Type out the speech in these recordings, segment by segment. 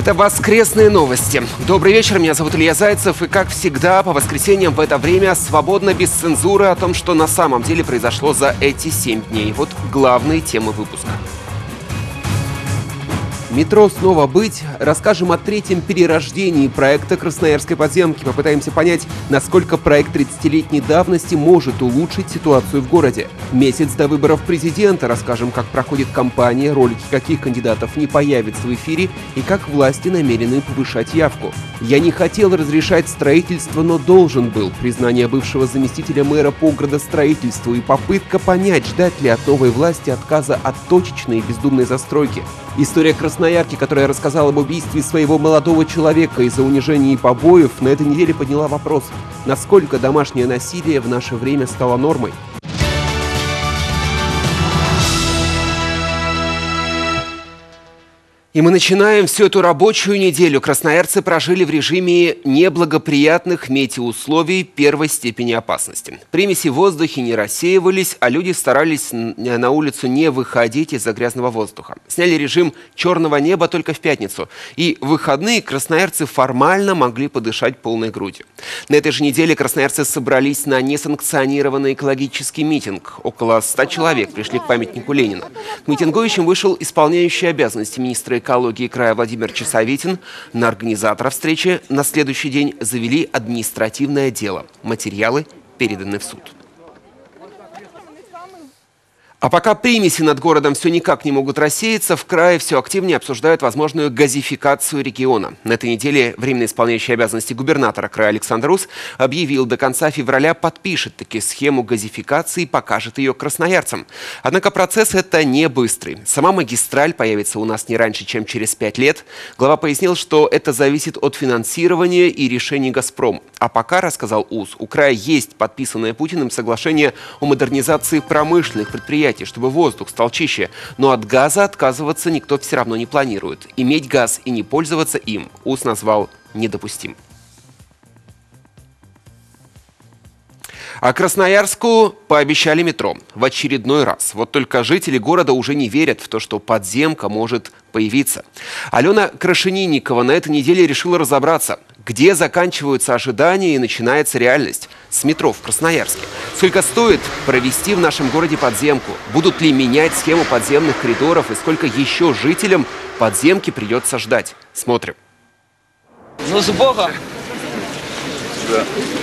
Это «Воскресные новости». Добрый вечер, меня зовут Илья Зайцев. И, как всегда, по воскресеньям в это время свободно, без цензуры, о том, что на самом деле произошло за эти 7 дней. Вот главные темы выпуска. Метро снова быть. Расскажем о третьем перерождении проекта Красноярской подземки. Попытаемся понять, насколько проект 30-летней давности может улучшить ситуацию в городе. Месяц до выборов президента. Расскажем, как проходит кампания, ролики каких кандидатов не появятся в эфире и как власти намерены повышать явку. «Я не хотел разрешать строительство, но должен был». Признание бывшего заместителя мэра по градостроительству и попытка понять, ждать ли от новой власти отказа от точечной и бездумной застройки. История Красноярки, которая рассказала об убийстве своего молодого человека из-за унижения и побоев, на этой неделе подняла вопрос, насколько домашнее насилие в наше время стало нормой. И мы начинаем всю эту рабочую неделю. Красноярцы прожили в режиме неблагоприятных метеоусловий первой степени опасности. Примеси в воздухе не рассеивались, а люди старались на улицу не выходить из-за грязного воздуха. Сняли режим черного неба только в пятницу. И в выходные красноярцы формально могли подышать полной грудью. На этой же неделе красноярцы собрались на несанкционированный экологический митинг. Около 100 человек пришли к памятнику Ленина. К митингующим вышел исполняющий обязанности министра экологии края Владимир Чесовитин. На организатора встречи на следующий день завели административное дело. Материалы переданы в суд. А пока примеси над городом все никак не могут рассеяться, в крае все активнее обсуждают возможную газификацию региона. На этой неделе временно исполняющий обязанности губернатора края Александр Ус объявил, до конца февраля подпишет таки схему газификации и покажет ее красноярцам. Однако процесс это не быстрый. Сама магистраль появится у нас не раньше, чем через 5 лет. Глава пояснил, что это зависит от финансирования и решений «Газпром». А пока, рассказал Ус, у края есть подписанное Путиным соглашение о модернизации промышленных предприятий, чтобы воздух стал чище. Но от газа отказываться никто все равно не планирует. Иметь газ и не пользоваться им Ус назвал недопустим. А Красноярску пообещали метро в очередной раз. Вот только жители города уже не верят в то, что подземка может появиться. Алена Крашенинникова на этой неделе решила разобраться, где заканчиваются ожидания и начинается реальность. С метро в Красноярске. Сколько стоит провести в нашем городе подземку? Будут ли менять схему подземных коридоров? И сколько еще жителям подземки придется ждать? Смотрим. Ну, с Богом! Да.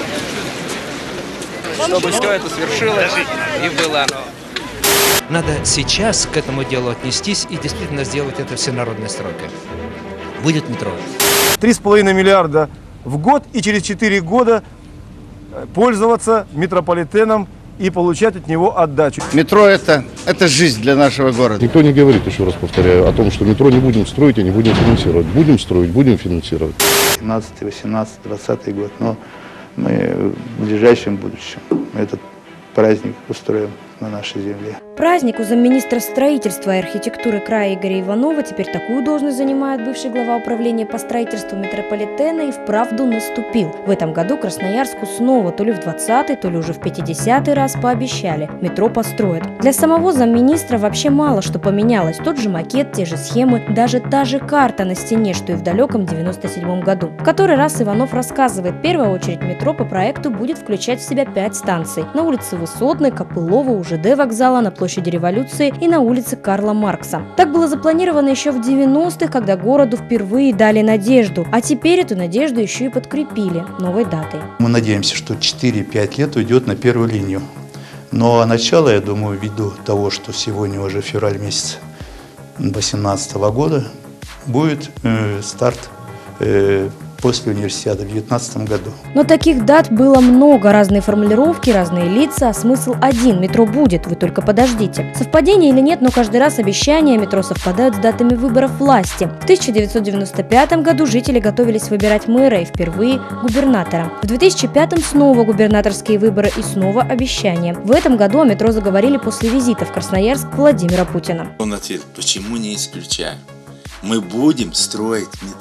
Чтобы все это свершилось и было оно. Надо сейчас к этому делу отнестись и действительно сделать это всенародной стройкой. Будет метро. 3,5 миллиарда в год и через 4 года пользоваться метрополитеном и получать от него отдачу. Метро это жизнь для нашего города. Никто не говорит, еще раз повторяю, о том, что метро не будем строить и не будем финансировать. Будем строить, будем финансировать. 17, 18, 20 год. Но мы в ближайшем будущем этот праздник устроим на нашей земле. Праздник у замминистра строительства и архитектуры края Игоря Иванова, теперь такую должность занимает бывший глава управления по строительству метрополитена, и вправду наступил. В этом году Красноярску снова, то ли в 20-й, то ли уже в 50-й раз пообещали – метро построят. Для самого замминистра вообще мало что поменялось. Тот же макет, те же схемы, даже та же карта на стене, что и в далеком 97-м году. В который раз Иванов рассказывает, в первую очередь метро по проекту будет включать в себя 5 станций. На улице Высотной, Копылова, УЖД вокзала, на площади Революции и на улице Карла Маркса. Так было запланировано еще в 90-х, когда городу впервые дали надежду. А теперь эту надежду еще и подкрепили новой датой. Мы надеемся, что 4-5 лет уйдет на первую линию. Но начало, я думаю, ввиду того, что сегодня уже февраль месяц 2018 года, будет старт после универсиады в 2019 году. Но таких дат было много, разные формулировки, разные лица, а смысл один – метро будет, вы только подождите. Совпадение или нет, но каждый раз обещания метро совпадают с датами выборов власти. В 1995 году жители готовились выбирать мэра и впервые губернатора. В 2005 снова губернаторские выборы и снова обещания. В этом году о метро заговорили после визита в Красноярск Владимира Путина. Он ответил, почему не исключаем? Мы будем строить метро.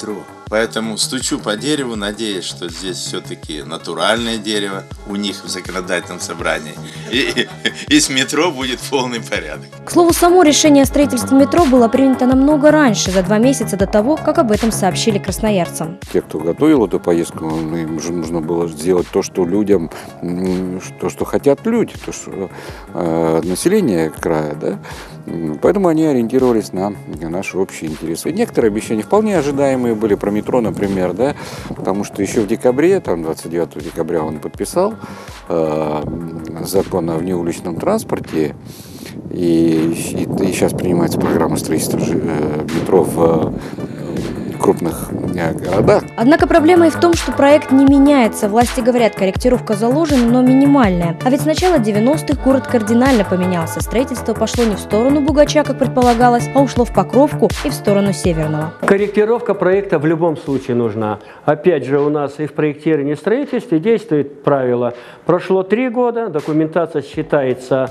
Поэтому стучу по дереву, надеюсь, что здесь все-таки натуральное дерево у них в законодательном собрании. И с метро будет полный порядок. К слову, само решение о строительстве метро было принято намного раньше, за 2 месяца до того, как об этом сообщили красноярцам. Те, кто готовил эту поездку, им же нужно было сделать то, что людям, то, что хотят люди, то, что население края, да. Поэтому они ориентировались на наши общие интересы. Некоторые обещания вполне ожидаемые были про метро, например, да, потому что еще в декабре, там 29 декабря он подписал закон о внеуличном транспорте, и сейчас принимается программа строительства метро в крупных городах. Однако проблема и в том, что проект не меняется. Власти говорят, корректировка заложена, но минимальная. А ведь с начала 90-х город кардинально поменялся. Строительство пошло не в сторону Бугача, как предполагалось, а ушло в Покровку и в сторону Северного. Корректировка проекта в любом случае нужна. Опять же, у нас и в проектировании, и в строительстве действует правило. Прошло 3 года, документация считается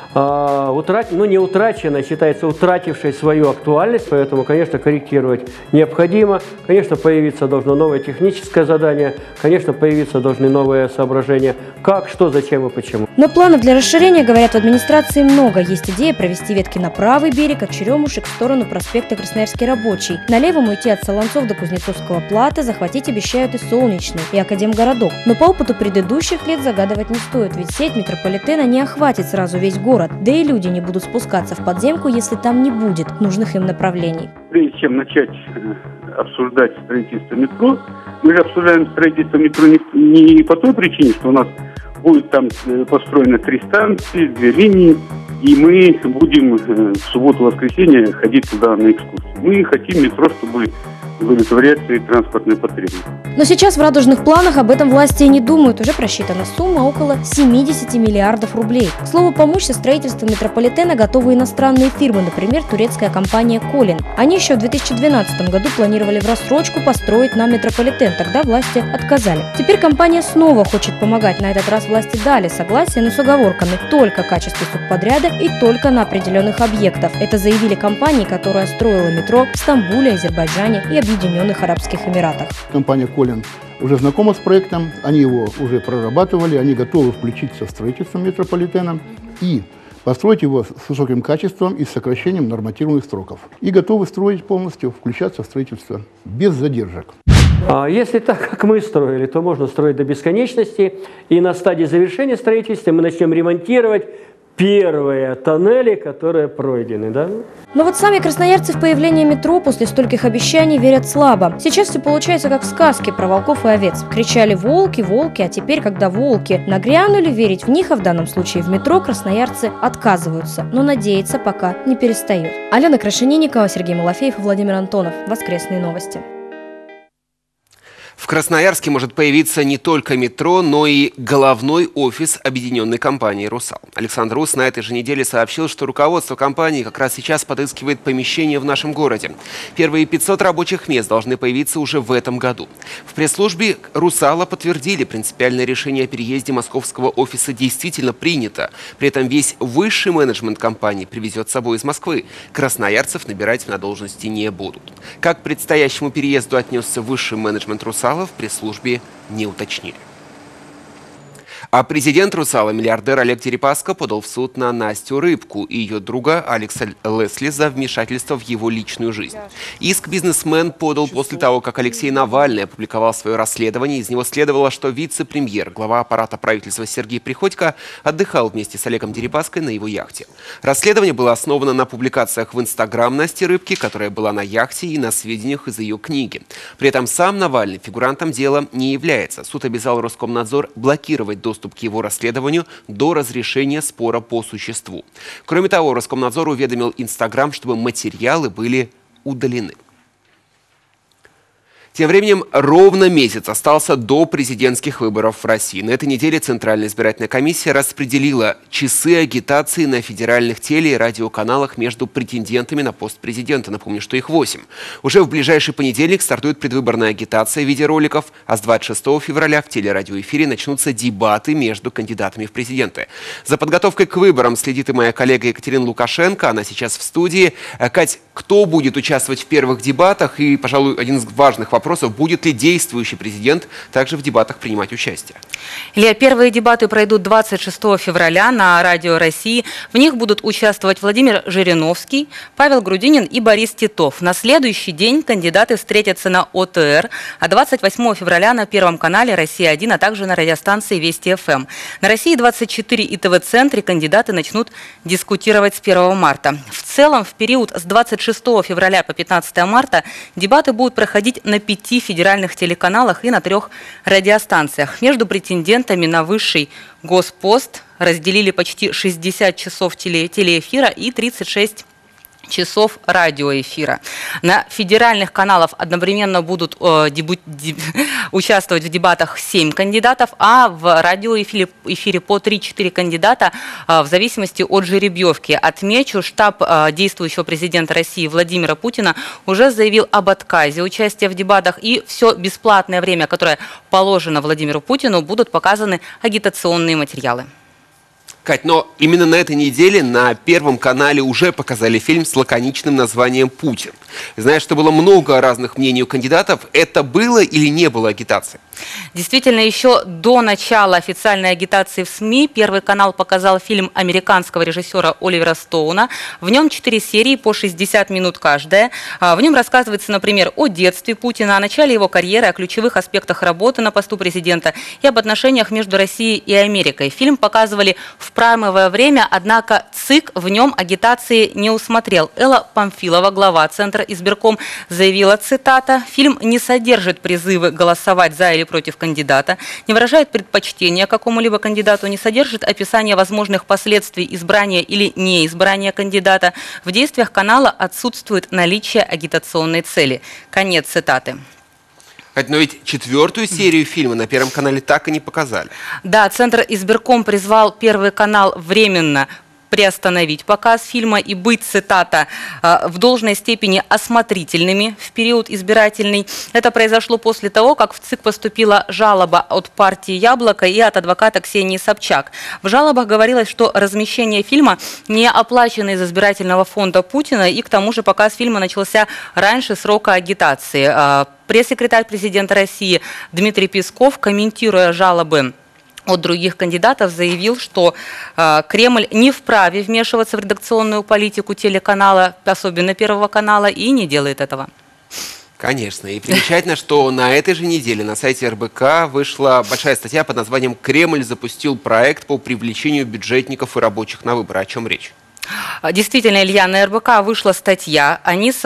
не утраченной, считается утратившей свою актуальность, поэтому, конечно, корректировать необходимо. Конечно, появиться должно новое техническое задание, конечно, появиться должны новые соображения, как, что, зачем и почему. Но планов для расширения, говорят в администрации, много. Есть идея провести ветки на правый берег от Черемушек в сторону проспекта Красноярский рабочий. На левом уйти от Солонцов до Кузнецовского плата, захватить обещают и Солнечный, и Академгородок. Но по опыту предыдущих лет загадывать не стоит, ведь сеть метрополитена не охватит сразу весь город. Да и люди не будут спускаться в подземку, если там не будет нужных им направлений. Прежде чем начать обсуждать строительство метро, мы же обсуждаем строительство метро не по той причине, что у нас будет там построено 3 станции, 2 линии, и мы будем в субботу-воскресенье ходить туда на экскурсию. Мы хотим метро, чтобы удовлетворять свои транспортные потребности. Но сейчас в радужных планах об этом власти и не думают. Уже просчитана сумма около 70 миллиардов рублей. К слову, помочь со строительством метрополитена готовы иностранные фирмы, например, турецкая компания «Колин». Они еще в 2012 году планировали в рассрочку построить нам метрополитен, тогда власти отказали. Теперь компания снова хочет помогать. На этот раз власти дали согласие, но с оговорками: только качество субподряда и только на определенных объектах. Это заявили компании, которая строила метро в Стамбуле, Азербайджане и Объединенных Арабских Эмиратах. Компания «Колин» уже знакома с проектом, они его уже прорабатывали, они готовы включиться в строительство метрополитена и построить его с высоким качеством и с сокращением нормативных сроков. И готовы строить полностью, включаться в строительство без задержек. Если так, как мы строили, то можно строить до бесконечности. И на стадии завершения строительства мы начнем ремонтировать первые тоннели, которые пройдены, да? Но вот сами красноярцы в появление метро после стольких обещаний верят слабо. Сейчас все получается как в сказке про волков и овец. Кричали «волки, волки», а теперь, когда волки нагрянули, верить в них, а в данном случае в метро, красноярцы отказываются. Но надеяться пока не перестают. Алена Крашенинникова, Сергей Малафеев и Владимир Антонов. Воскресные новости. В Красноярске может появиться не только метро, но и головной офис объединенной компании «Русал». Александр Ус на этой же неделе сообщил, что руководство компании как раз сейчас подыскивает помещение в нашем городе. Первые 500 рабочих мест должны появиться уже в этом году. В пресс-службе «Русала» подтвердили, принципиальное решение о переезде московского офиса действительно принято. При этом весь высший менеджмент компании привезет с собой из Москвы. Красноярцев набирать на должности не будут. Как к предстоящему переезду отнесся высший менеджмент «Русала», в пресс-службе не уточнили. А президент «Русала», миллиардер Олег Дерипаска, подал в суд на Настю Рыбку и ее друга Алекса Лесли за вмешательство в его личную жизнь. Иск бизнесмен подал после того, как Алексей Навальный опубликовал свое расследование. Из него следовало, что вице-премьер, глава аппарата правительства Сергей Приходько отдыхал вместе с Олегом Дерипаской на его яхте. Расследование было основано на публикациях в Инстаграм Насти Рыбки, которая была на яхте, и на сведениях из ее книги. При этом сам Навальный фигурантом дела не является. Суд обязал Роскомнадзор блокировать доступ к его расследованию до разрешения спора по существу. Кроме того, Роскомнадзор уведомил Инстаграм, чтобы материалы были удалены. Тем временем ровно месяц остался до президентских выборов в России. На этой неделе Центральная избирательная комиссия распределила часы агитации на федеральных теле- и радиоканалах между претендентами на пост президента. Напомню, что их 8. Уже в ближайший понедельник стартует предвыборная агитация в виде роликов, а с 26 февраля в телерадиоэфире начнутся дебаты между кандидатами в президенты. За подготовкой к выборам следит и моя коллега Екатерина Лукашенко. Она сейчас в студии. Кать, кто будет участвовать в первых дебатах? И, пожалуй, один из важных вопросов вопросов, будет ли действующий президент также в дебатах принимать участие. Илья, первые дебаты пройдут 26 февраля на Радио России. В них будут участвовать Владимир Жириновский, Павел Грудинин и Борис Титов. На следующий день кандидаты встретятся на ОТР, а 28 февраля на Первом канале «Россия-1», а также на радиостанции Вести ФМ. На России-24 и ТВ-центре кандидаты начнут дискутировать с 1 марта. В целом, в период с 26 февраля по 15 марта дебаты будут проходить на 5 федеральных телеканалах и на 3 радиостанциях. Между претендентами на высший госпост разделили почти 60 часов телеэфира и 36 часов радиоэфира. На федеральных каналах одновременно будут участвовать в дебатах 7 кандидатов, а в радиоэфире по 3-4 кандидата в зависимости от жеребьевки. Отмечу, штаб действующего президента России Владимира Путина уже заявил об отказе участия в дебатах, и все бесплатное время, которое положено Владимиру Путину, будут показаны агитационные материалы. Кать, но именно на этой неделе на Первом канале уже показали фильм с лаконичным названием «Путин». Знаешь, что было много разных мнений у кандидатов. Это было или не было агитацией? Действительно, еще до начала официальной агитации в СМИ Первый канал показал фильм американского режиссера Оливера Стоуна. В нем 4 серии по 60 минут каждая. В нем рассказывается, например, о детстве Путина, о начале его карьеры, о ключевых аспектах работы на посту президента и об отношениях между Россией и Америкой. Фильм показывали в праймовое время, однако ЦИК в нем агитации не усмотрел. Элла Памфилова, глава Центра избирком, заявила, цитата: «Фильм не содержит призывы голосовать за или против кандидата, не выражает предпочтения какому-либо кандидату, не содержит описания возможных последствий избрания или неизбрания кандидата. В действиях канала отсутствует наличие агитационной цели». Конец цитаты. Но ведь 4-ю серию фильма на Первом канале так и не показали. Да, Центр избирком призвал Первый канал временно приостановить показ фильма и быть, цитата, в должной степени осмотрительными в период избирательный. Это произошло после того, как в ЦИК поступила жалоба от партии «Яблоко» и от адвоката Ксении Собчак. В жалобах говорилось, что размещение фильма не оплачено из избирательного фонда Путина, и к тому же показ фильма начался раньше срока агитации. Пресс-секретарь президента России Дмитрий Песков, комментируя жалобы от других кандидатов, заявил, что Кремль не вправе вмешиваться в редакционную политику телеканала, особенно Первого канала, и не делает этого. Конечно. И примечательно, что на этой же неделе на сайте РБК вышла большая статья под названием «Кремль запустил проект по привлечению бюджетников и рабочих на выборы». О чем речь? Действительно, Илья, на РБК вышла статья.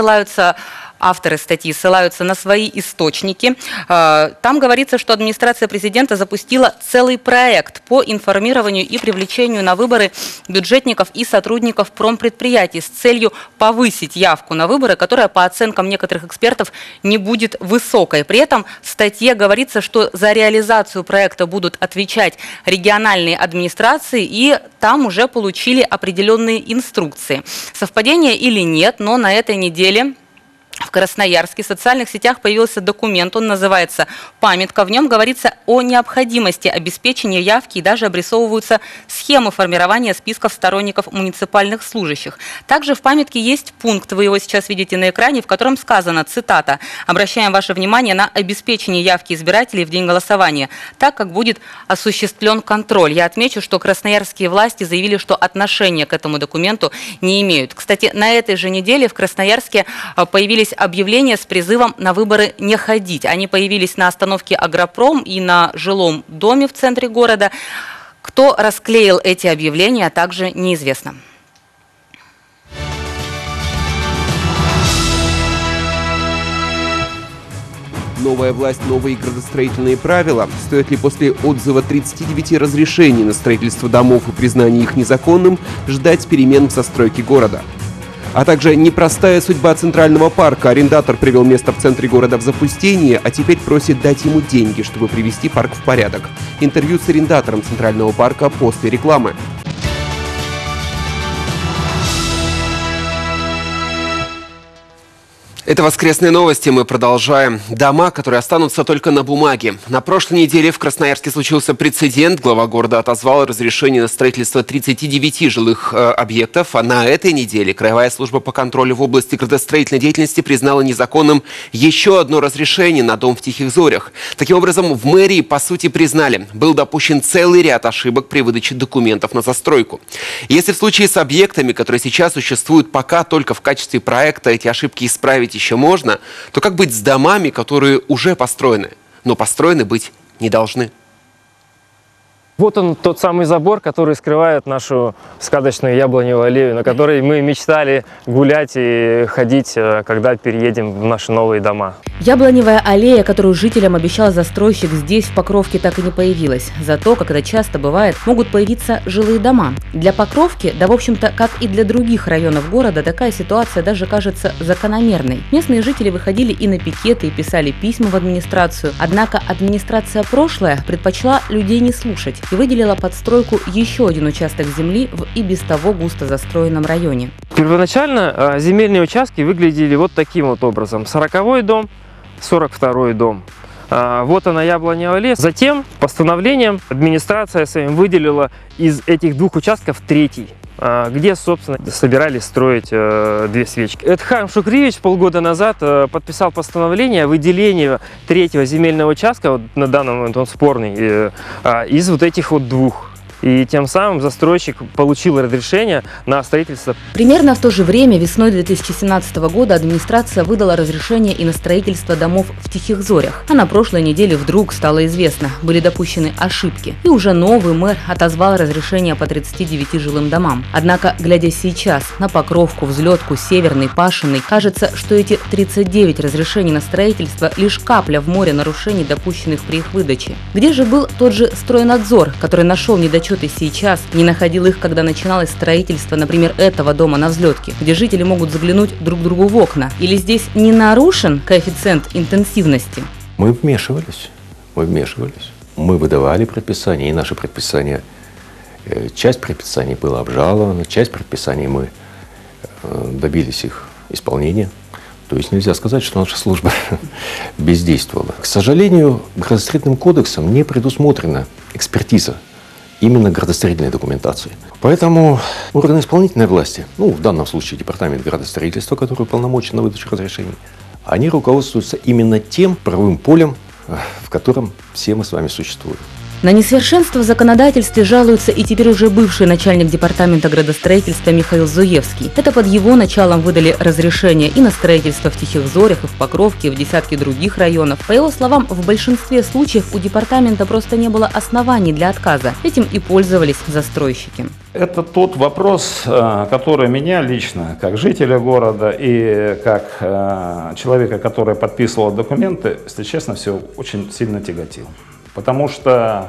Авторы статьи ссылаются на свои источники. Там говорится, что администрация президента запустила целый проект по информированию и привлечению на выборы бюджетников и сотрудников промпредприятий с целью повысить явку на выборы, которая, по оценкам некоторых экспертов, не будет высокой. При этом в статье говорится, что за реализацию проекта будут отвечать региональные администрации, и там уже получили определенные инструкции. Совпадение или нет, но на этой неделе в Красноярске в социальных сетях появился документ, он называется «Памятка». В нем говорится о необходимости обеспечения явки и даже обрисовываются схемы формирования списков сторонников муниципальных служащих. Также в памятке есть пункт, вы его сейчас видите на экране, в котором сказано, цитата: «Обращаем ваше внимание на обеспечение явки избирателей в день голосования, так как будет осуществлен контроль». Я отмечу, что красноярские власти заявили, что отношения к этому документу не имеют. Кстати, на этой же неделе в Красноярске появились объявления с призывом на выборы не ходить. Они появились на остановке «Агропром» и на жилом доме в центре города. Кто расклеил эти объявления, также неизвестно. Новая власть, новые градостроительные правила. Стоит ли после отзыва 39 разрешений на строительство домов и признания их незаконным ждать перемен в застройке города? А также непростая судьба Центрального парка. Арендатор привел место в центре города в запустение, а теперь просит дать ему деньги, чтобы привести парк в порядок. Интервью с арендатором Центрального парка после рекламы. Это «Воскресные новости». Мы продолжаем. Дома, которые останутся только на бумаге. На прошлой неделе в Красноярске случился прецедент. Глава города отозвал разрешение на строительство 39 жилых объектов. А на этой неделе Краевая служба по контролю в области градостроительной деятельности признала незаконным еще одно разрешение на дом в Тихих Зорях. Таким образом, в мэрии, по сути, признали, был допущен целый ряд ошибок при выдаче документов на застройку. Если в случае с объектами, которые сейчас существуют пока только в качестве проекта, эти ошибки исправить еще можно, то как быть с домами, которые уже построены, но построены быть не должны? Вот он, тот самый забор, который скрывает нашу сказочную яблоневую аллею, на которой мы мечтали гулять и ходить, когда переедем в наши новые дома. Яблоневая аллея, которую жителям обещал застройщик, здесь, в Покровке, так и не появилась. Зато, как это часто бывает, могут появиться жилые дома. Для Покровки, да в общем-то, как и для других районов города, такая ситуация даже кажется закономерной. Местные жители выходили и на пикеты, и писали письма в администрацию. Однако администрация прошлая предпочла людей не слушать и выделила под стройку еще один участок земли в и без того густо застроенном районе. Первоначально земельные участки выглядели вот таким вот образом. 40-й дом, 42-й дом. Вот она, яблоневая аллея. Затем постановлением администрация своим выделила из этих двух участков третий, где, собственно, собирались строить две свечки. Эдхам Шукриевич полгода назад подписал постановление о выделении третьего земельного участка, вот на данный момент он спорный, из вот этих вот двух. И тем самым застройщик получил разрешение на строительство. Примерно в то же время весной 2017 года администрация выдала разрешение и на строительство домов в Тихих Зорях. А на прошлой неделе вдруг стало известно, были допущены ошибки. И уже новый мэр отозвал разрешение по 39 жилым домам. Однако, глядя сейчас на Покровку, Взлетку, Северный, Пашиный, кажется, что эти 39 разрешений на строительство – лишь капля в море нарушений, допущенных при их выдаче. Где же был тот же стройнадзор, который нашел недочеты и сейчас, не находил их, когда начиналось строительство, например, этого дома на Взлетке, где жители могут заглянуть друг другу в окна? Или здесь не нарушен коэффициент интенсивности? Мы вмешивались. Мы выдавали предписания, и наши предписания, часть предписаний была обжалована, часть предписаний мы добились их исполнения. То есть нельзя сказать, что наша служба бездействовала. К сожалению, градостроительным кодексом не предусмотрена экспертиза именно градостроительной документации. Поэтому органы исполнительной власти, в данном случае департамент градостроительства, который уполномочен на выдачу разрешений, они руководствуются именно тем правовым полем, в котором все мы с вами существуем. На несовершенство в законодательстве жалуется и теперь уже бывший начальник департамента градостроительства Михаил Зуевский. Это под его началом выдали разрешение и на строительство в Тихих Зорях, и в Покровке, и в десятки других районов. По его словам, в большинстве случаев у департамента просто не было оснований для отказа. Этим и пользовались застройщики. Это тот вопрос, который меня лично, как жителя города и как человека, который подписывал документы, если честно, все очень сильно тяготил. Потому что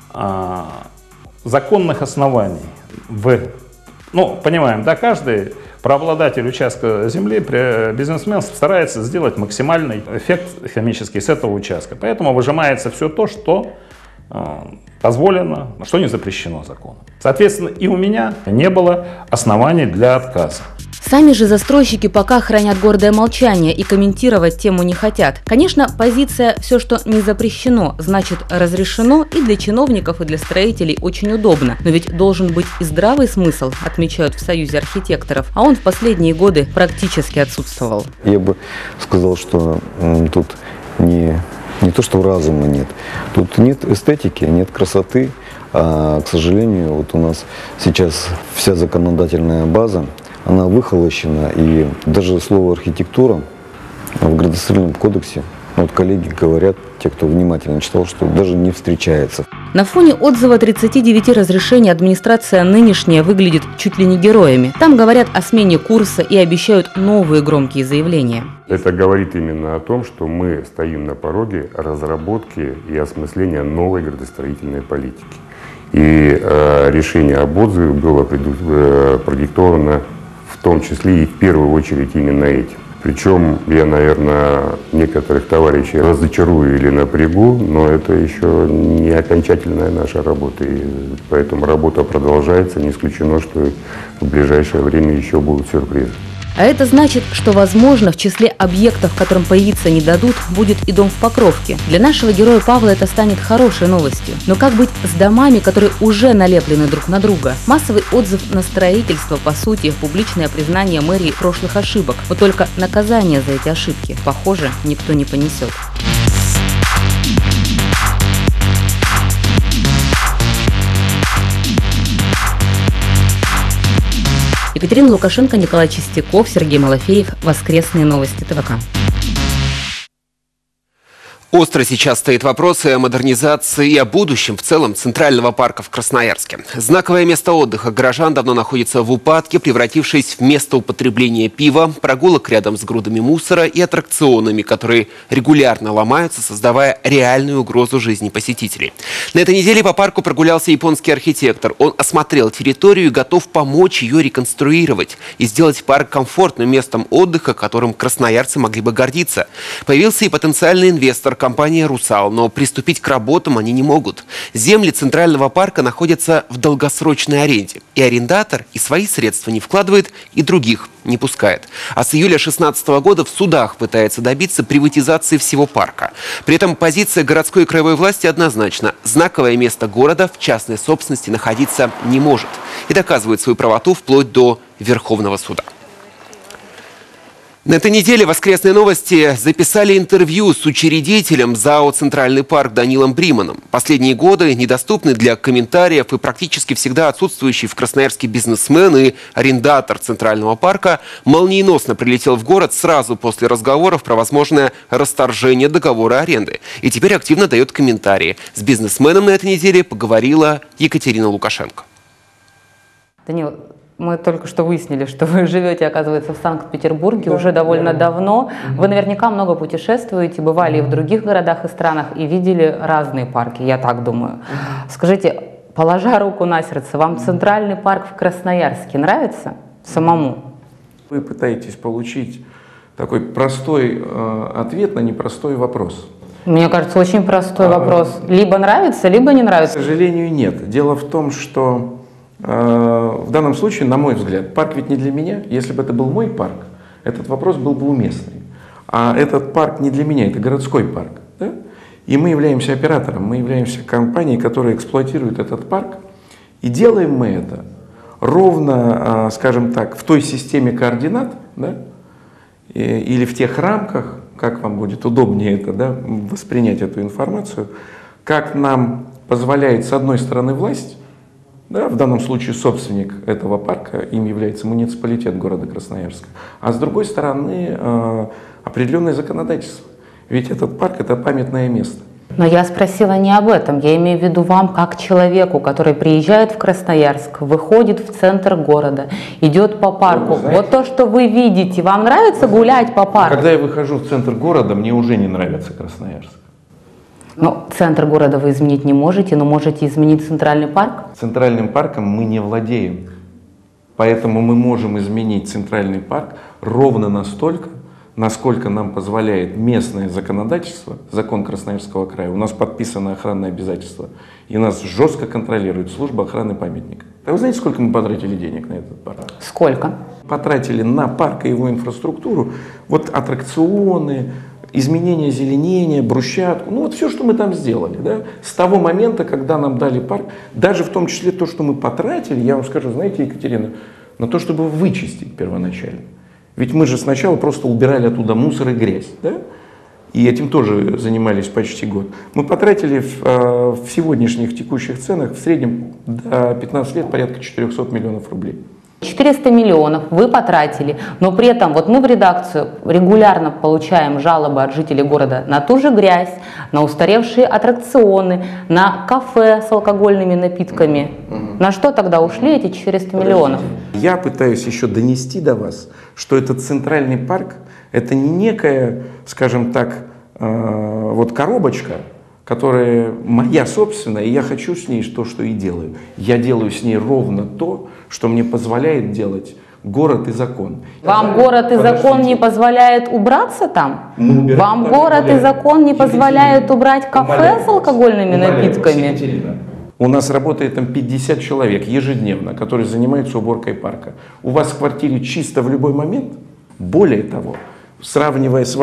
законных оснований понимаем, да, каждый правообладатель участка земли, бизнесмен старается сделать максимальный эффект экономический с этого участка. Поэтому выжимается все то, что позволено, что не запрещено законом. Соответственно, и у меня не было оснований для отказа. Сами же застройщики пока хранят гордое молчание и комментировать тему не хотят. Конечно, позиция «все, что не запрещено, значит разрешено» и для чиновников, и для строителей очень удобно. Но ведь должен быть и здравый смысл, отмечают в Союзе архитекторов, а он в последние годы практически отсутствовал. Я бы сказал, что тут не то, что разума нет. Тут нет эстетики, нет красоты. А, к сожалению, вот у нас сейчас вся законодательная база, она выхолощена, и даже слово «архитектура» в градостроительном кодексе, вот коллеги говорят, те, кто внимательно читал, что даже не встречается. На фоне отзыва 39 разрешений администрация нынешняя выглядит чуть ли не героями. Там говорят о смене курса и обещают новые громкие заявления. Это говорит именно о том, что мы стоим на пороге разработки и осмысления новой градостроительной политики. И решение об отзыве было продиктовано в том числе и в первую очередь именно этим. Причем я, наверное, некоторых товарищей разочарую или напрягу, но это еще не окончательная наша работа. И поэтому работа продолжается, не исключено, что в ближайшее время еще будут сюрпризы. А это значит, что, возможно, в числе объектов, которым появиться не дадут, будет и дом в Покровке. Для нашего героя Павла это станет хорошей новостью. Но как быть с домами, которые уже налеплены друг на друга? Массовый отзыв на строительство, по сути, публичное признание мэрии прошлых ошибок. Вот только наказание за эти ошибки, похоже, никто не понесет. Екатерина Лукашенко, Николай Чистяков, Сергей Малафеев. Воскресные новости ТВК. Остро сейчас стоит вопрос о модернизации и о будущем в целом Центрального парка в Красноярске. Знаковое место отдыха горожан давно находится в упадке, превратившись в место употребления пива, прогулок рядом с грудами мусора и аттракционами, которые регулярно ломаются, создавая реальную угрозу жизни посетителей. На этой неделе по парку прогулялся японский архитектор. Он осмотрел территорию и готов помочь ее реконструировать и сделать парк комфортным местом отдыха, которым красноярцы могли бы гордиться. Появился и потенциальный инвестор – компания «Русал», но приступить к работам они не могут. Земли Центрального парка находятся в долгосрочной аренде. И арендатор и свои средства не вкладывает, и других не пускает. А с июля 2016 года в судах пытается добиться приватизации всего парка. При этом позиция городской и краевой власти однозначна. Знаковое место города в частной собственности находиться не может. И доказывает свою правоту вплоть до Верховного суда. На этой неделе «Воскресные новости» записали интервью с учредителем ЗАО «Центральный парк» Данилом Бриманом. Последние годы недоступный для комментариев и практически всегда отсутствующий в Красноярске бизнесмен и арендатор Центрального парка молниеносно прилетел в город сразу после разговоров про возможное расторжение договора аренды. И теперь активно дает комментарии. С бизнесменом на этой неделе поговорила Екатерина Лукашенко. Данил, мы только что выяснили, что вы живете, оказывается, в Санкт-Петербурге уже довольно давно. Вы наверняка много путешествуете, бывали и в других городах и странах, и видели разные парки, я так думаю. Скажите, положа руку на сердце, вам Центральный парк в Красноярске нравится самому? Вы пытаетесь получить такой простой ответ на непростой вопрос. Мне кажется, очень простой вопрос. Либо нравится, либо не нравится. К сожалению, нет. Дело в том, что в данном случае, на мой взгляд, парк ведь не для меня. Если бы это был мой парк, этот вопрос был бы уместный. А этот парк не для меня, это городской парк. Да? И мы являемся оператором, мы являемся компанией, которая эксплуатирует этот парк. И делаем мы это ровно, скажем так, в той системе координат, да? Или в тех рамках, как вам будет удобнее это, да, воспринять эту информацию, как нам позволяет, с одной стороны, власть, да, в данном случае собственник этого парка, им является муниципалитет города Красноярска, а с другой стороны определенное законодательство. Ведь этот парк – это памятное место. Но я спросила не об этом, я имею в виду вам как человеку, который приезжает в Красноярск, выходит в центр города, идет по парку. Вот то, что вы видите, вам нравится гулять по парку? Когда я выхожу в центр города, мне уже не нравится Красноярск. Ну, центр города вы изменить не можете, но можете изменить Центральный парк? Центральным парком мы не владеем. Поэтому мы можем изменить Центральный парк ровно настолько, насколько нам позволяет местное законодательство, закон Красноярского края. У нас подписано охранное обязательство, и нас жестко контролирует служба охраны памятника. А вы знаете, сколько мы потратили денег на этот парк? Сколько? Потратили на парк и его инфраструктуру, вот аттракционы, изменение озеленения, брусчатку, ну вот все, что мы там сделали, да, с того момента, когда нам дали парк, даже в том числе то, что мы потратили, я вам скажу, знаете, Екатерина, на то, чтобы вычистить первоначально. Ведь мы же сначала просто убирали оттуда мусор и грязь, да, и этим тоже занимались почти год. Мы потратили в сегодняшних текущих ценах в среднем до 15 лет порядка 400 миллионов рублей. 400 миллионов вы потратили, но при этом вот мы в редакцию регулярно получаем жалобы от жителей города на ту же грязь, на устаревшие аттракционы, на кафе с алкогольными напитками. На что тогда ушли эти 400 миллионов? Я пытаюсь еще донести до вас, что этот Центральный парк – это не некая, скажем так, вот коробочка, которая моя собственная, и я хочу с ней то, что и делаю. Я делаю с ней ровно то, что мне позволяет делать город и закон. Вам город и закон не позволяет убраться там? Вам город и закон не позволяет убрать кафе с алкогольными напитками? У нас работает там 50 человек ежедневно, которые занимаются уборкой парка. У вас в квартире чисто в любой момент. Более того, сравнивая с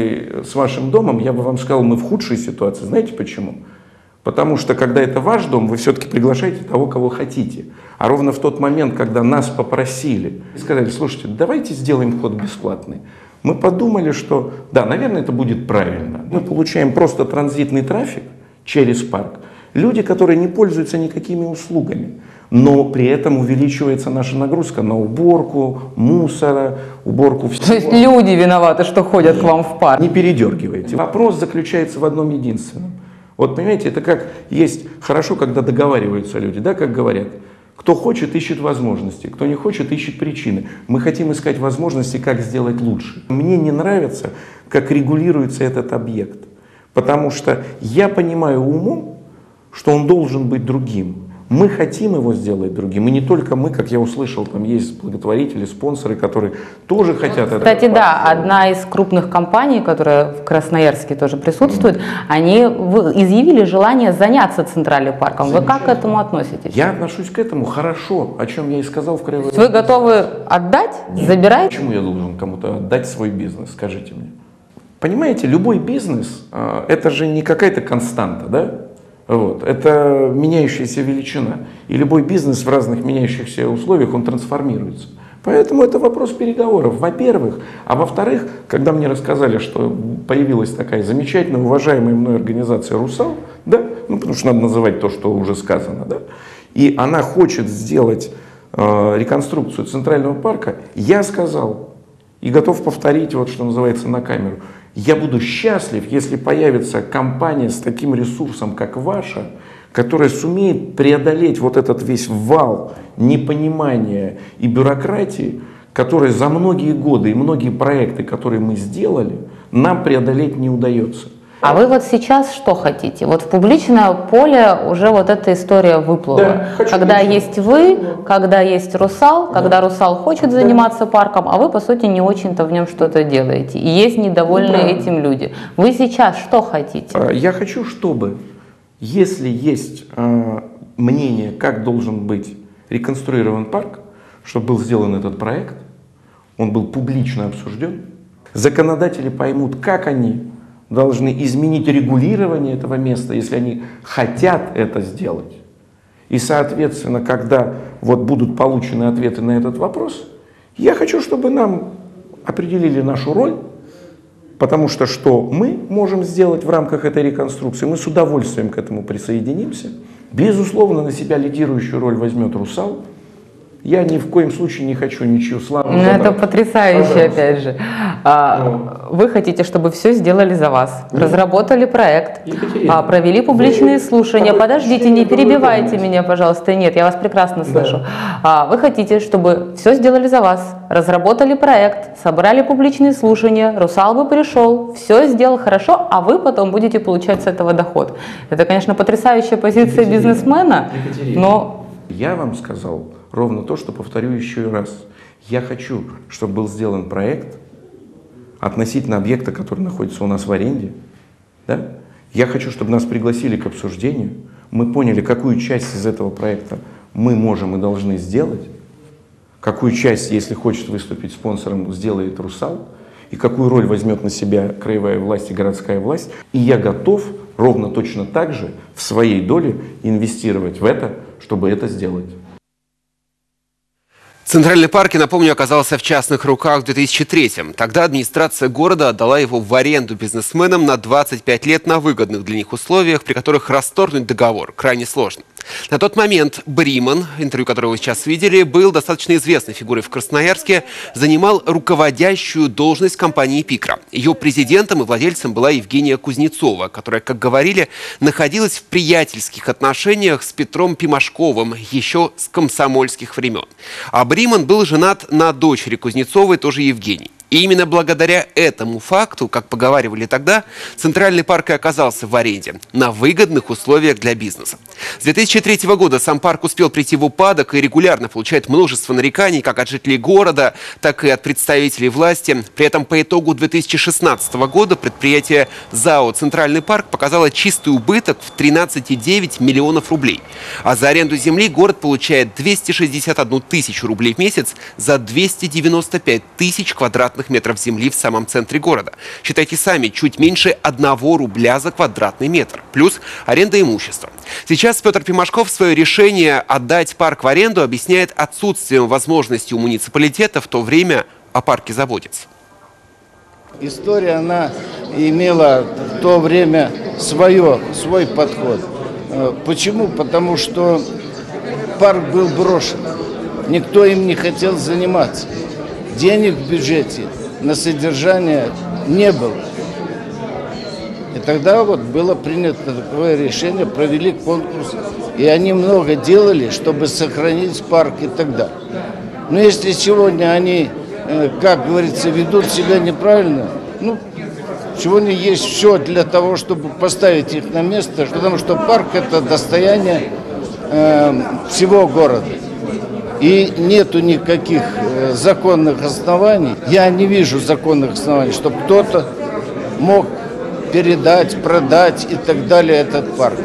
вашим домом, я бы вам сказал, мы в худшей ситуации. Знаете почему? Потому что, когда это ваш дом, вы все-таки приглашаете того, кого хотите. А ровно в тот момент, когда нас попросили, сказали, слушайте, давайте сделаем вход бесплатный. Мы подумали, что да, наверное, это будет правильно. Мы получаем просто транзитный трафик через парк. Люди, которые не пользуются никакими услугами, но при этом увеличивается наша нагрузка на уборку, мусора, уборку всего. То есть люди виноваты, что ходят к вам в парк? Не передергивайте. Вопрос заключается в одном единственном. Вот понимаете, это как есть хорошо, когда договариваются люди, да, как говорят. Кто хочет, ищет возможности, кто не хочет, ищет причины. Мы хотим искать возможности, как сделать лучше. Мне не нравится, как регулируется этот объект, потому что я понимаю умом, что он должен быть другим. Мы хотим его сделать другим. И не только мы, как я услышал, там есть благотворители, спонсоры, которые тоже хотят это. Кстати, да, одна из крупных компаний, которая в Красноярске тоже присутствует, они изъявили желание заняться Центральным парком. Вы как к этому относитесь? Я отношусь к этому хорошо, о чем я и сказал в Краевой. Вы готовы отдать, забирать? Почему я должен кому-то отдать свой бизнес, скажите мне? Понимаете, любой бизнес, это же не какая-то константа, да? Вот. Это меняющаяся величина. И любой бизнес в разных меняющихся условиях, он трансформируется. Поэтому это вопрос переговоров, во-первых. А во-вторых, когда мне рассказали, что появилась такая замечательная, уважаемая мной организация «Русал», да, ну, потому что надо называть то, что уже сказано, да, и она хочет сделать реконструкцию Центрального парка, я сказал и готов повторить, вот что называется, на камеру. Я буду счастлив, если появится компания с таким ресурсом, как ваша, которая сумеет преодолеть вот этот весь вал непонимания и бюрократии, который за многие годы и многие проекты, которые мы сделали, нам преодолеть не удается. А вы вот сейчас что хотите? Вот в публичное поле уже вот эта история выплыла. Да, когда есть вы, когда есть Русал, когда Русал хочет заниматься парком, а вы, по сути, не очень-то в нем что-то делаете. И есть недовольные этим люди. Вы сейчас что хотите? Я хочу, чтобы, если есть мнение, как должен быть реконструирован парк, чтобы был сделан этот проект, он был публично обсужден, законодатели поймут, как они должны изменить регулирование этого места, если они хотят это сделать. И, соответственно, когда вот будут получены ответы на этот вопрос, я хочу, чтобы нам определили нашу роль, потому что мы можем сделать в рамках этой реконструкции, мы с удовольствием к этому присоединимся. Безусловно, на себя лидирующую роль возьмет Русал. Я ни в коем случае не хочу ничью славу. Это потрясающе, опять же. Вы хотите, чтобы все сделали за вас. Разработали проект, провели публичные слушания. Подождите, не перебивайте меня, пожалуйста. Нет, я вас прекрасно слышу. Вы хотите, чтобы все сделали за вас. Разработали проект, собрали публичные слушания, Русал бы пришел, все сделал хорошо, а вы потом будете получать с этого доход. Это, конечно, потрясающая позиция бизнесмена, но... Я вам сказал ровно то, что повторю еще и раз. Я хочу, чтобы был сделан проект относительно объекта, который находится у нас в аренде. Да? Я хочу, чтобы нас пригласили к обсуждению. Мы поняли, какую часть из этого проекта мы можем и должны сделать, какую часть, если хочет выступить спонсором, сделает Русал, и какую роль возьмет на себя краевая власть и городская власть. И я готов ровно точно так же в своей доле инвестировать в это, чтобы это сделать. Центральный парк, я напомню, оказался в частных руках в 2003-м. Тогда администрация города отдала его в аренду бизнесменам на 25 лет на выгодных для них условиях, при которых расторгнуть договор крайне сложно. На тот момент Бриман, интервью которого вы сейчас видели, был достаточно известной фигурой в Красноярске, занимал руководящую должность компании «Пикра». Ее президентом и владельцем была Евгения Кузнецова, которая, как говорили, находилась в приятельских отношениях с Петром Пимашковым еще с комсомольских времен. А Бриман был женат на дочери Кузнецовой, тоже Евгении. И именно благодаря этому факту, как поговаривали тогда, Центральный парк и оказался в аренде на выгодных условиях для бизнеса. С 2003 года сам парк успел прийти в упадок и регулярно получает множество нареканий как от жителей города, так и от представителей власти. При этом по итогу 2016 года предприятие ЗАО «Центральный парк» показало чистый убыток в 13,9 миллионов рублей. А за аренду земли город получает 261 тысячу рублей в месяц за 295 тысяч квадратных метров земли в самом центре города. Считайте сами, чуть меньше 1 рубля за квадратный метр. Плюс аренда имущества. Сейчас Петр Пимашков свое решение отдать парк в аренду объясняет отсутствием возможности у муниципалитета в то время о парке заботиться. История, она имела в то время свой подход. Почему? Потому что парк был брошен. Никто им не хотел заниматься. Денег в бюджете на содержание не было. И тогда вот было принято такое решение, провели конкурс. И они много делали, чтобы сохранить парк и так далее. Но если сегодня они, как говорится, ведут себя неправильно, сегодня есть все для того, чтобы поставить их на место, потому что парк – это достояние всего города. И нету никаких законных оснований, я не вижу законных оснований, чтобы кто-то мог передать, продать и так далее этот парк.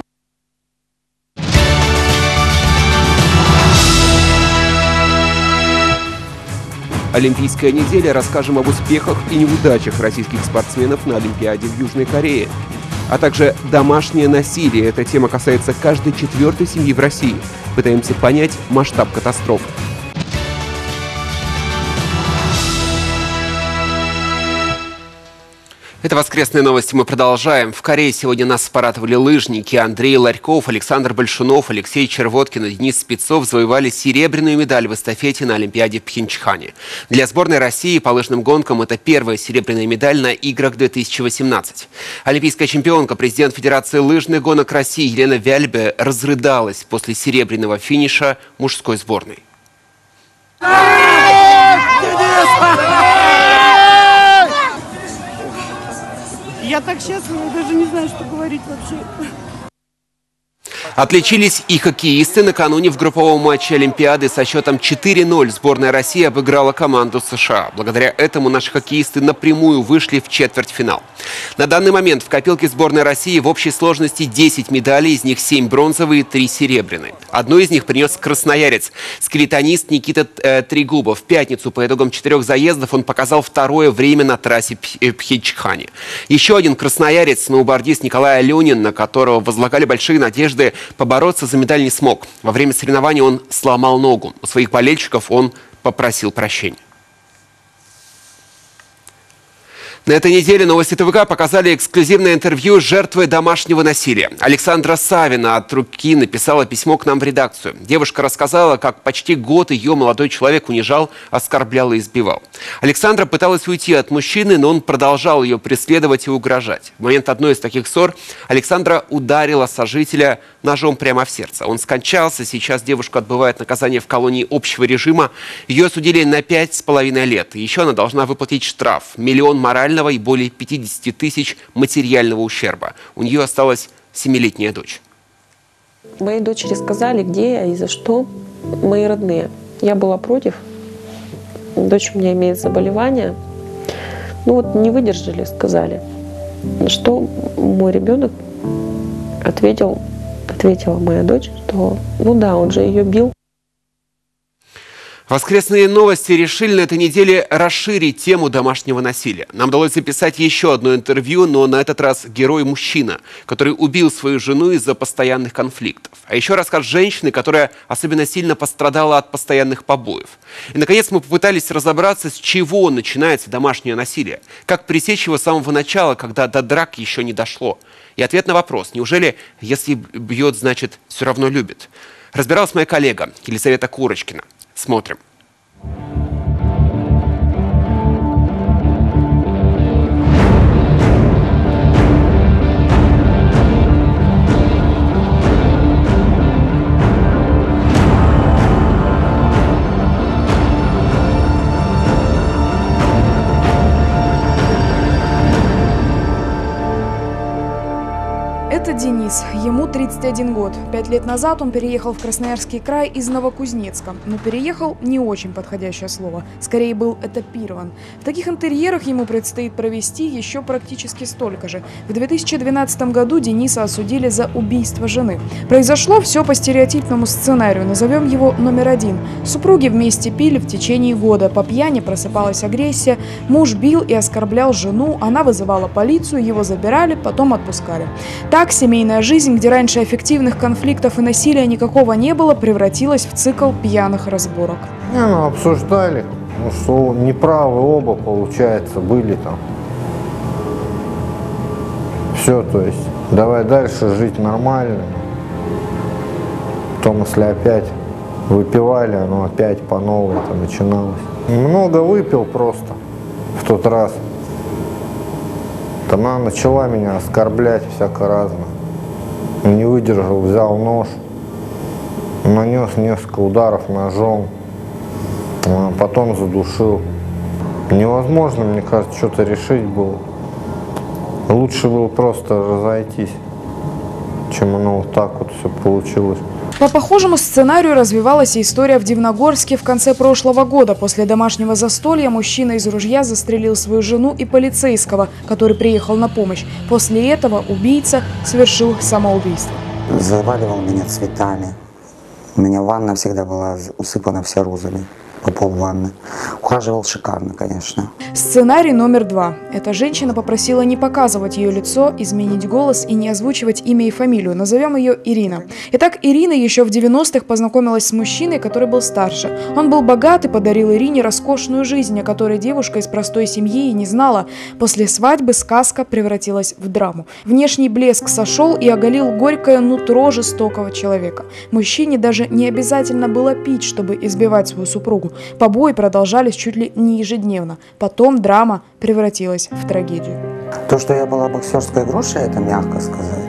Олимпийская неделя. Расскажем об успехах и неудачах российских спортсменов на Олимпиаде в Южной Корее. А также домашнее насилие. Эта тема касается каждой 4-й семьи в России. Пытаемся понять масштаб катастрофы. Это воскресные новости. Мы продолжаем. В Корее сегодня нас порадовали лыжники. Андрей Ларьков, Александр Большунов, Алексей Червоткин и Денис Спецов завоевали серебряную медаль в эстафете на Олимпиаде в Пхенчхане. Для сборной России по лыжным гонкам это первая серебряная медаль на играх 2018. Олимпийская чемпионка, президент Федерации лыжных гонок России Елена Вяльбе разрыдалась после серебряного финиша мужской сборной. Я так счастлива, даже не знаю, что говорить вообще. Отличились и хоккеисты. Накануне в групповом матче Олимпиады со счетом 4-0 сборная России обыграла команду США. Благодаря этому наши хоккеисты напрямую вышли в четвертьфинал. На данный момент в копилке сборной России в общей сложности 10 медалей, из них 7 бронзовые и 3 серебряные. Одну из них принес красноярец, скелетонист Никита Трегубов. В пятницу по итогам 4 заездов он показал второе время на трассе Пхенчхане. Еще один красноярец, сноубордист Николай Аленин, на которого возлагали большие надежды, побороться за медаль не смог. Во время соревнований он сломал ногу. У своих болельщиков он попросил прощения. На этой неделе новости ТВК показали эксклюзивное интервью с жертвой домашнего насилия. Александра Савина от руки написала письмо к нам в редакцию. Девушка рассказала, как почти год ее молодой человек унижал, оскорблял и избивал. Александра пыталась уйти от мужчины, но он продолжал ее преследовать и угрожать. В момент одной из таких ссор Александра ударила сожителя ножом прямо в сердце. Он скончался. Сейчас девушка отбывает наказание в колонии общего режима. Ее осудили на 5,5 лет. Еще она должна выплатить штраф, 1 миллион морального и более 50 тысяч материального ущерба. У нее осталась 7-летняя дочь. Моей дочери сказали, где я и за что. Мои родные. Я была против. Дочь у меня имеет заболевание. Не выдержали, сказали. На что мой ребенок ответила моя дочь, что он же ее бил. Воскресные новости решили на этой неделе расширить тему домашнего насилия. Нам удалось записать еще одно интервью, но на этот раз герой-мужчина, который убил свою жену из-за постоянных конфликтов. А еще рассказ женщины, которая особенно сильно пострадала от постоянных побоев. И, наконец, мы попытались разобраться, с чего начинается домашнее насилие. Как пресечь его с самого начала, когда до драк еще не дошло. И ответ на вопрос: неужели, если бьет, значит, все равно любит? Разбиралась моя коллега Елизавета Курочкина. Смотрим. Денис. Ему 31 год. 5 лет назад он переехал в Красноярский край из Новокузнецка. Но переехал не очень подходящее слово. Скорее был этапирован. В таких интерьерах ему предстоит провести еще практически столько же. В 2012 году Дениса осудили за убийство жены. Произошло все по стереотипному сценарию. Назовем его номер 1. Супруги вместе пили в течение года. По пьяни просыпалась агрессия. Муж бил и оскорблял жену. Она вызывала полицию, его забирали, потом отпускали. Так семейная жизнь, где раньше аффективных конфликтов и насилия никакого не было, превратилась в цикл пьяных разборок. Обсуждали, что неправы оба, получается, были там. Все, то есть, давай дальше жить нормально. Потом, если опять выпивали, оно опять по новой это начиналось. Много выпил просто в тот раз. Она начала меня оскорблять всяко разно. Не выдержал, взял нож, нанес несколько ударов ножом, а потом задушил. Невозможно, мне кажется, что-то решить было. Лучше было просто разойтись, чем оно вот так вот все получилось. По похожему сценарию развивалась и история в Дивногорске в конце прошлого года. После домашнего застолья мужчина из ружья застрелил свою жену и полицейского, который приехал на помощь. После этого убийца совершил самоубийство. Заваливал меня цветами. У меня ванна всегда была усыпана вся розами. По полванны. Ухаживал шикарно, конечно. Сценарий номер 2. Эта женщина попросила не показывать ее лицо, изменить голос и не озвучивать имя и фамилию. Назовем ее Ирина. Итак, Ирина еще в 90-х познакомилась с мужчиной, который был старше. Он был богат и подарил Ирине роскошную жизнь, о которой девушка из простой семьи и не знала. После свадьбы сказка превратилась в драму. Внешний блеск сошел и оголил горькое нутро жестокого человека. Мужчине даже не обязательно было пить, чтобы избивать свою супругу. Побои продолжались чуть ли не ежедневно. Потом драма превратилась в трагедию. То, что я была боксерской грушей, это мягко сказать.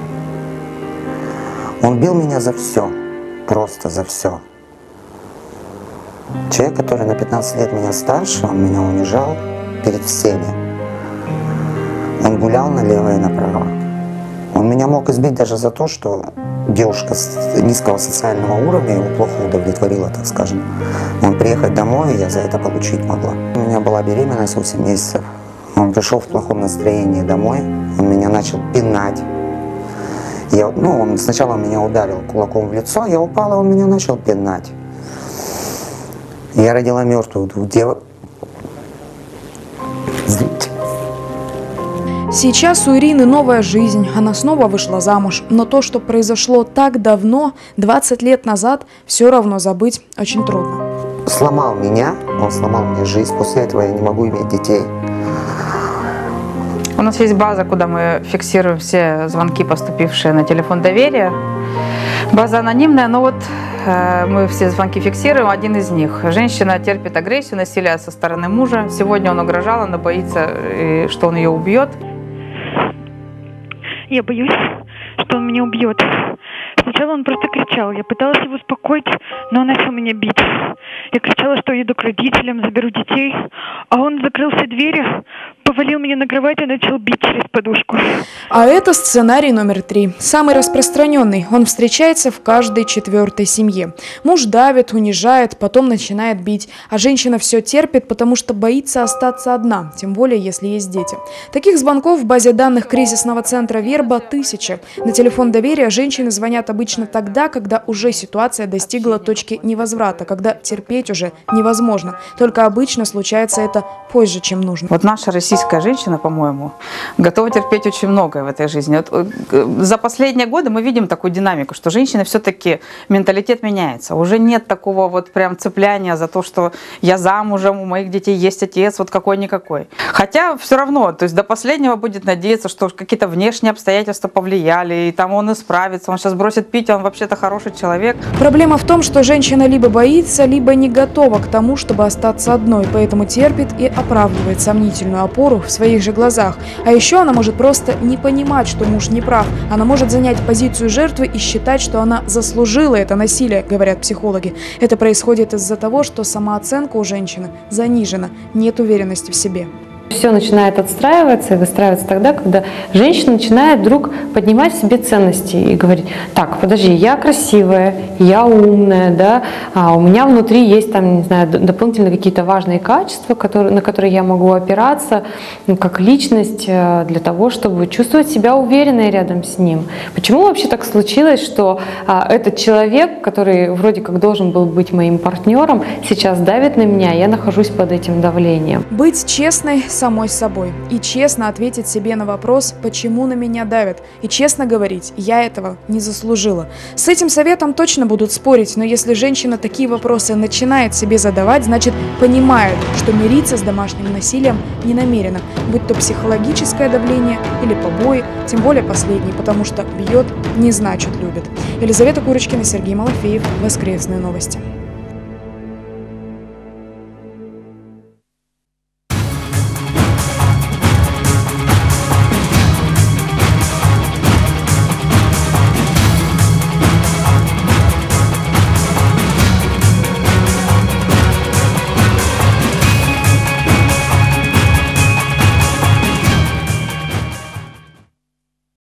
Он бил меня за все. Просто за все. Человек, который на 15 лет меня старше, он меня унижал перед всеми. Он гулял налево и направо. Он меня мог избить даже за то, что девушка с низкого социального уровня его плохо удовлетворила, так скажем. Он приехать домой, и я за это получить могла. У меня была беременность 8 месяцев. Он пришел в плохом настроении домой, он меня начал пинать. Он сначала меня ударил кулаком в лицо, я упала, он меня начал пинать. Я родила мертвую девушку. Сейчас у Ирины новая жизнь, она снова вышла замуж, но то, что произошло так давно, 20 лет назад, все равно забыть очень трудно. Сломал меня, он сломал мне жизнь, после этого я не могу иметь детей. У нас есть база, куда мы фиксируем все звонки, поступившие на телефон доверия. База анонимная, но вот мы все звонки фиксируем, один из них. Женщина терпит агрессию, насилие со стороны мужа. Сегодня он угрожал, она боится, что он ее убьет. Я боюсь, что он меня убьет. Сначала он просто кричал. Я пыталась его успокоить, но он начал меня бить. Я кричала, что еду к родителям, заберу детей. А он закрыл все двери, повалил меня на кровать и начал бить через подушку. А это сценарий номер 3. Самый распространенный. Он встречается в каждой 4-й семье. Муж давит, унижает, потом начинает бить. А женщина все терпит, потому что боится остаться одна. Тем более, если есть дети. Таких звонков в базе данных кризисного центра «Верба» 1000. На телефон доверия женщины звонят обычно тогда, когда уже ситуация достигла точки невозврата, когда терпеть уже невозможно. Только обычно случается это позже, чем нужно. Вот наша российская женщина, по-моему, готова терпеть очень многое в этой жизни. Вот, за последние годы мы видим такую динамику, что женщины все-таки менталитет меняется. Уже нет такого вот прям цепляния за то, что я замужем, у моих детей есть отец, вот какой-никакой. Хотя все равно, то есть до последнего будет надеяться, что какие-то внешние обстоятельства повлияли, и там он исправится, он сейчас бросит пить, он вообще-то хороший человек. Проблема в том, что женщина либо боится, либо не готова к тому, чтобы остаться одной, поэтому терпит и оправдывает сомнительную опору в своих же глазах. А еще она может просто не понимать, что муж не прав. Она может занять позицию жертвы и считать, что она заслужила это насилие, говорят психологи. Это происходит из-за того, что самооценка у женщины занижена, нет уверенности в себе. Все начинает отстраиваться и выстраиваться тогда, когда женщина начинает вдруг поднимать в себе ценности и говорить: так, подожди, я красивая, я умная, да, а у меня внутри есть там, не знаю, дополнительные какие-то важные качества, на которые я могу опираться, ну, как личность, для того, чтобы чувствовать себя уверенной рядом с ним. Почему вообще так случилось, что этот человек, который вроде как должен был быть моим партнером, сейчас давит на меня, я нахожусь под этим давлением? Быть честной самой собой и честно ответить себе на вопрос, почему на меня давят, и честно говорить: я этого не заслужила. С этим советом точно будут спорить, но если женщина такие вопросы начинает себе задавать, значит понимает, что мириться с домашним насилием не намерена, будь то психологическое давление или побои, тем более последний, потому что бьет не значит любит. Елизавета Курочкина, Сергей Малафеев. Воскресные новости.